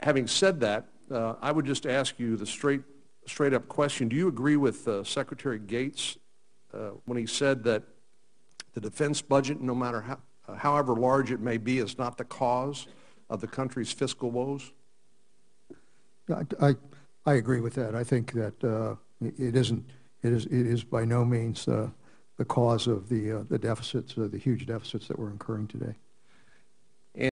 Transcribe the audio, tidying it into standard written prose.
having said that, I would just ask you the straight up question. Do you agree with Secretary Gates when he said that the defense budget, no matter however large it may be, is not the cause of the country's fiscal woes? I agree with that. I think that it isn't. It is by no means the cause of the deficits, the huge deficits that we're incurring today.